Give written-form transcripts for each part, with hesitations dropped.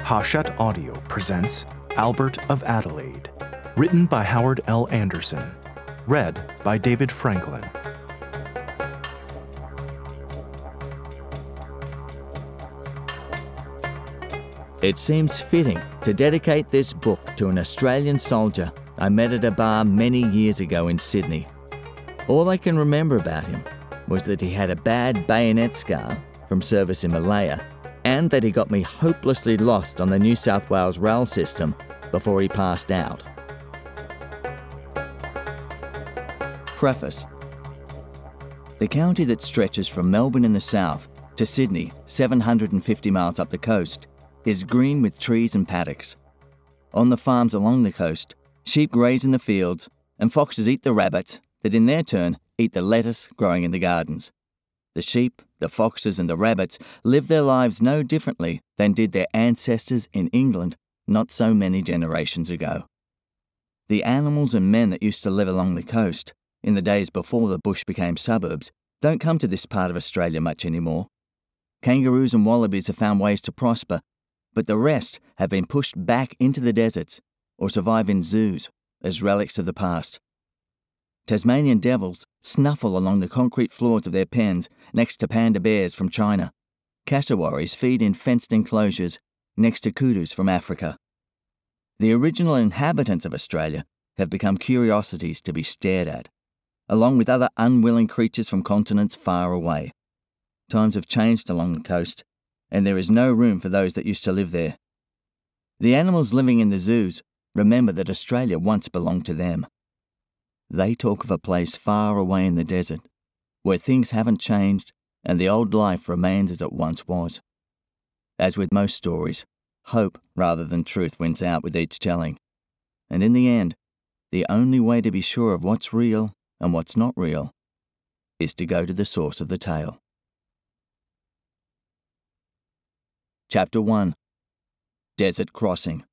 Hachette Audio presents Albert of Adelaide, written by Howard L. Anderson, read by David Franklin. It seems fitting to dedicate this book to an Australian soldier I met at a bar many years ago in Sydney. All I can remember about him was that he had a bad bayonet scar from service in Malaya and that he got me hopelessly lost on the New South Wales rail system before he passed out. Preface. The county that stretches from Melbourne in the south to Sydney, 750 miles up the coast, is green with trees and paddocks. On the farms along the coast, sheep graze in the fields and foxes eat the rabbits that in their turn eat the lettuce growing in the gardens. The sheep, the foxes and the rabbits live their lives no differently than did their ancestors in England not so many generations ago. The animals and men that used to live along the coast, in the days before the bush became suburbs, don't come to this part of Australia much anymore. Kangaroos and wallabies have found ways to prosper, but the rest have been pushed back into the deserts or survive in zoos as relics of the past. Tasmanian devils snuffle along the concrete floors of their pens next to panda bears from China. Cassowaries feed in fenced enclosures next to kudus from Africa. The original inhabitants of Australia have become curiosities to be stared at, along with other unwilling creatures from continents far away. Times have changed along the coast, and there is no room for those that used to live there. The animals living in the zoos remember that Australia once belonged to them. They talk of a place far away in the desert, where things haven't changed and the old life remains as it once was. As with most stories, hope rather than truth wins out with each telling. And in the end, the only way to be sure of what's real and what's not real is to go to the source of the tale. Chapter 1. Desert Crossing.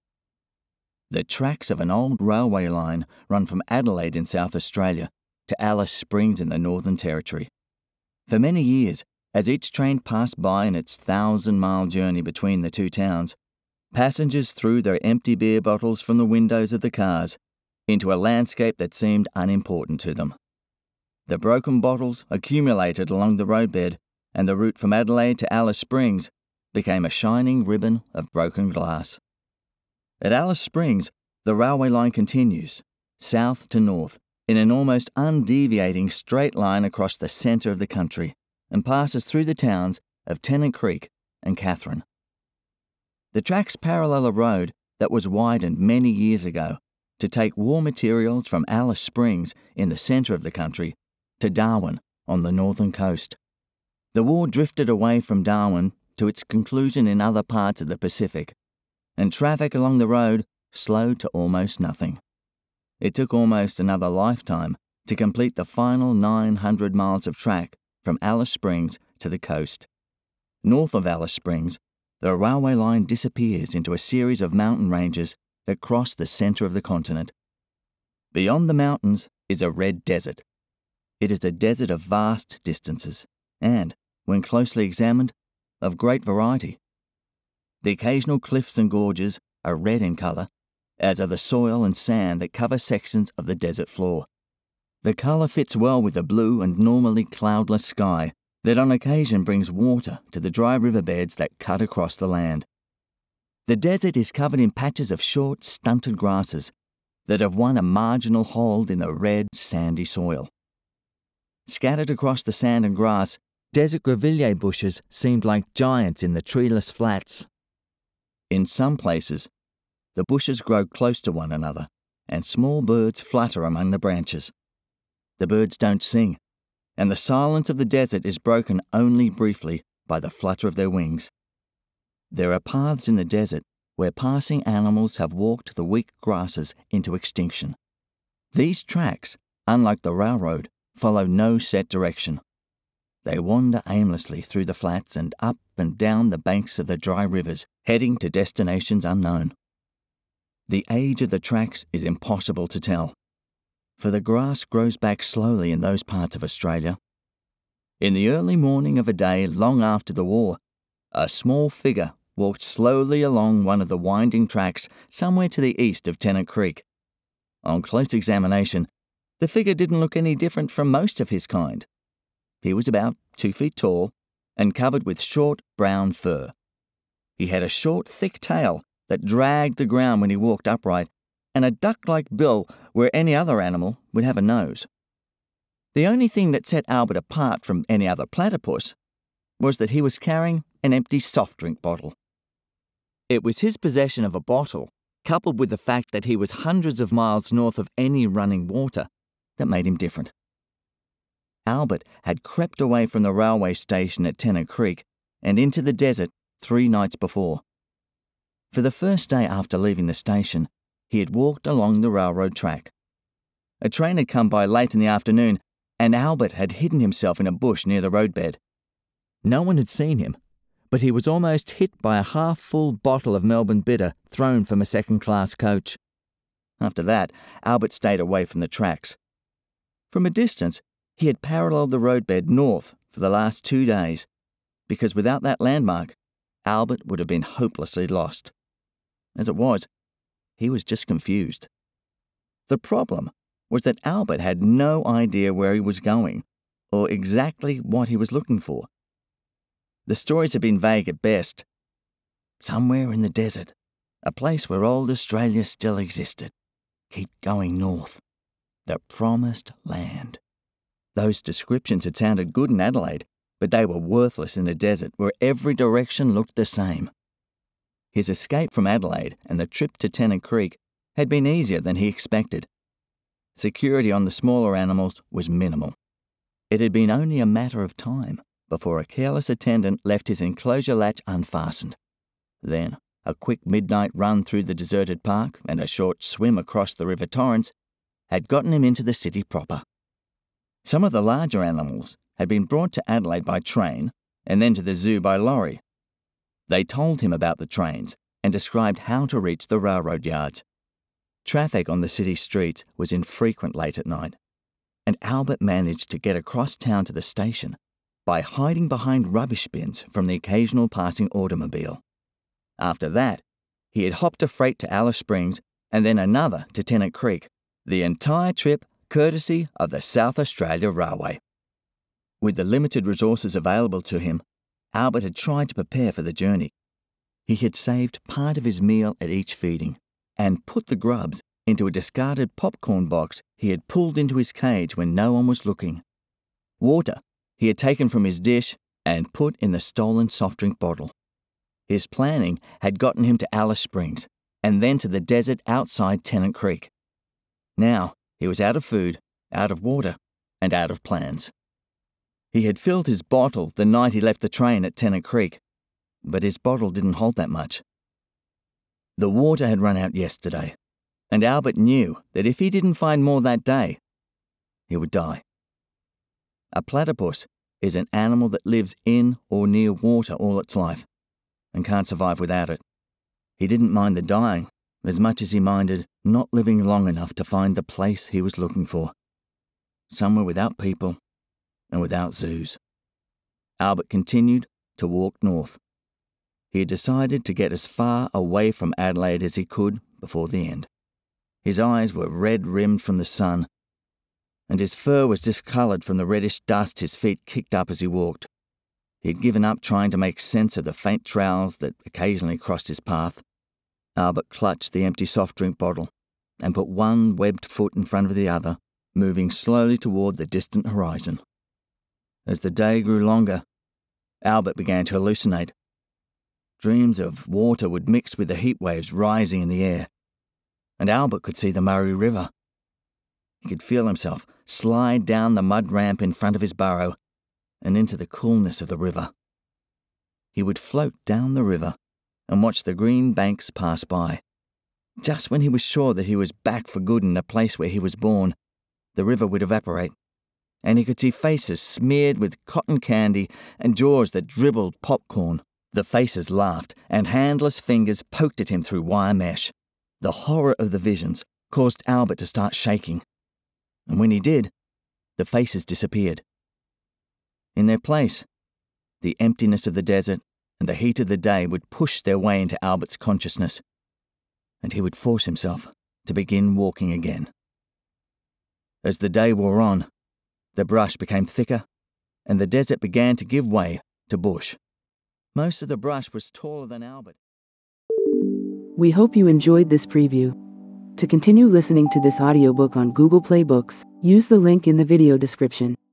The tracks of an old railway line run from Adelaide in South Australia to Alice Springs in the Northern Territory. For many years, as each train passed by in its 1,000-mile journey between the two towns, passengers threw their empty beer bottles from the windows of the cars into a landscape that seemed unimportant to them. The broken bottles accumulated along the roadbed, and the route from Adelaide to Alice Springs became a shining ribbon of broken glass. At Alice Springs, the railway line continues, south to north, in an almost undeviating straight line across the centre of the country, and passes through the towns of Tennant Creek and Katherine. The tracks parallel a road that was widened many years ago to take war materials from Alice Springs in the centre of the country to Darwin on the northern coast. The war drifted away from Darwin to its conclusion in other parts of the Pacific, and traffic along the road slowed to almost nothing. It took almost another lifetime to complete the final 900 miles of track from Alice Springs to the coast. North of Alice Springs, the railway line disappears into a series of mountain ranges that cross the centre of the continent. Beyond the mountains is a red desert. It is a desert of vast distances and, when closely examined, of great variety. The occasional cliffs and gorges are red in colour, as are the soil and sand that cover sections of the desert floor. The colour fits well with the blue and normally cloudless sky that on occasion brings water to the dry riverbeds that cut across the land. The desert is covered in patches of short, stunted grasses that have won a marginal hold in the red, sandy soil. Scattered across the sand and grass, desert grevillea bushes seemed like giants in the treeless flats. In some places, the bushes grow close to one another, and small birds flutter among the branches. The birds don't sing, and the silence of the desert is broken only briefly by the flutter of their wings. There are paths in the desert where passing animals have walked the weak grasses into extinction. These tracks, unlike the railroad, follow no set direction. They wander aimlessly through the flats and up and down the banks of the dry rivers, heading to destinations unknown. The age of the tracks is impossible to tell, for the grass grows back slowly in those parts of Australia. In the early morning of a day long after the war, a small figure walked slowly along one of the winding tracks somewhere to the east of Tennant Creek. On close examination, the figure didn't look any different from most of his kind. He was about 2 feet tall and covered with short brown fur. He had a short, thick tail that dragged the ground when he walked upright, and a duck-like bill where any other animal would have a nose. The only thing that set Albert apart from any other platypus was that he was carrying an empty soft drink bottle. It was his possession of a bottle, coupled with the fact that he was hundreds of miles north of any running water, that made him different. Albert had crept away from the railway station at Tennant Creek and into the desert 3 nights before. For the first day after leaving the station, he had walked along the railroad track. A train had come by late in the afternoon, and Albert had hidden himself in a bush near the roadbed. No one had seen him, but he was almost hit by a half-full bottle of Melbourne bitter thrown from a second-class coach. After that, Albert stayed away from the tracks. From a distance, he had paralleled the roadbed north for the last 2 days, because without that landmark, Albert would have been hopelessly lost. As it was, he was just confused. The problem was that Albert had no idea where he was going, or exactly what he was looking for. The stories had been vague at best. Somewhere in the desert, a place where old Australia still existed. Keep going north. The promised land. Those descriptions had sounded good in Adelaide, but they were worthless in a desert where every direction looked the same. His escape from Adelaide and the trip to Tennant Creek had been easier than he expected. Security on the smaller animals was minimal. It had been only a matter of time before a careless attendant left his enclosure latch unfastened. Then, a quick midnight run through the deserted park and a short swim across the River Torrens had gotten him into the city proper. Some of the larger animals had been brought to Adelaide by train and then to the zoo by lorry. They told him about the trains and described how to reach the railroad yards. Traffic on the city streets was infrequent late at night, and Albert managed to get across town to the station by hiding behind rubbish bins from the occasional passing automobile. After that, he had hopped a freight to Alice Springs and then another to Tennant Creek, the entire trip courtesy of the South Australia Railway. With the limited resources available to him, Albert had tried to prepare for the journey. He had saved part of his meal at each feeding and put the grubs into a discarded popcorn box he had pulled into his cage when no one was looking. Water he had taken from his dish and put in the stolen soft drink bottle. His planning had gotten him to Alice Springs and then to the desert outside Tennant Creek. Now he was out of food, out of water, and out of plans. He had filled his bottle the night he left the train at Tennant Creek, but his bottle didn't hold that much. The water had run out yesterday, and Albert knew that if he didn't find more that day, he would die. A platypus is an animal that lives in or near water all its life and can't survive without it. He didn't mind the dying as much as he minded not living long enough to find the place he was looking for, somewhere without people and without zoos. Albert continued to walk north. He had decided to get as far away from Adelaide as he could before the end. His eyes were red-rimmed from the sun, and his fur was discoloured from the reddish dust his feet kicked up as he walked. He had given up trying to make sense of the faint trails that occasionally crossed his path. Albert clutched the empty soft drink bottle and put one webbed foot in front of the other, moving slowly toward the distant horizon. As the day grew longer, Albert began to hallucinate. Dreams of water would mix with the heat waves rising in the air, and Albert could see the Murray River. He could feel himself slide down the mud ramp in front of his burrow and into the coolness of the river. He would float down the river and watch the green banks pass by. Just when he was sure that he was back for good in the place where he was born, the river would evaporate, and he could see faces smeared with cotton candy and jaws that dribbled popcorn. The faces laughed, and handless fingers poked at him through wire mesh. The horror of the visions caused Albert to start shaking, and when he did, the faces disappeared. In their place, the emptiness of the desert and the heat of the day would push their way into Albert's consciousness, and he would force himself to begin walking again. As the day wore on, the brush became thicker, and the desert began to give way to bush. Most of the brush was taller than Albert. We hope you enjoyed this preview. To continue listening to this audiobook on Google Play Books, use the link in the video description.